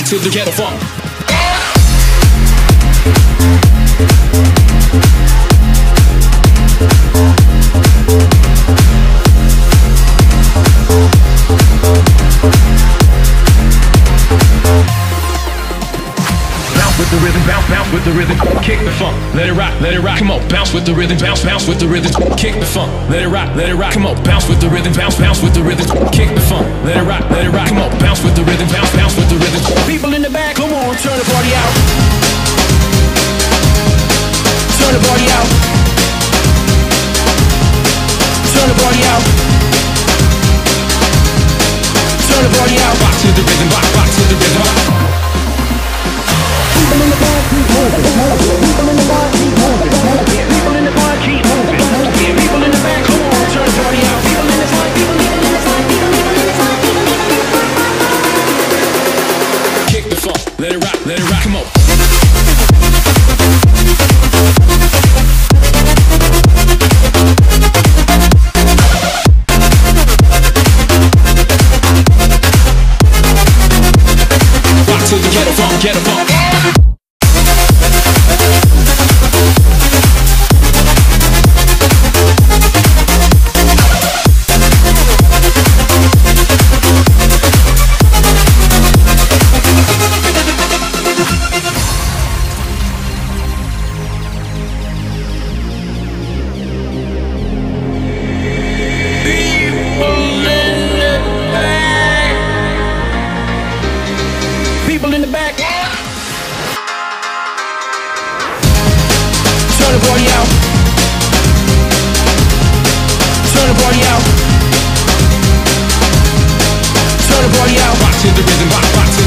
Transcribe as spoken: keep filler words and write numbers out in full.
to the ghetto funk. With the rhythm, bounce, bounce with the rhythm, kick the funk, let it rock, let it rock, come on, bounce with the rhythm, bounce, bounce with the rhythm, kick the funk, let it rock, let it rock, come on, bounce with the rhythm, bounce, bounce with the rhythm, kick the funk, let it rock, let it rock, come on, bounce with the rhythm, bounce, bounce with the rhythm. People in the back, come on, turn the party out, turn the party out, turn the party out, turn the party out, rock to the rhythm, rock, rock to the rhythm, rock. People in the bar keep moving. People in the bar keep moving. People in the bar keep moving. Yeah, people in the back, come on, turn the party out. People in the front, people in the front, people in the front, people in the front. Kick the funk, let it rock, let it rock, come on. Rock to the ghetto funk, ghetto funk. People in the back, turn the party out, turn the party out, turn the party out, rock to the rhythm, rock, rock to the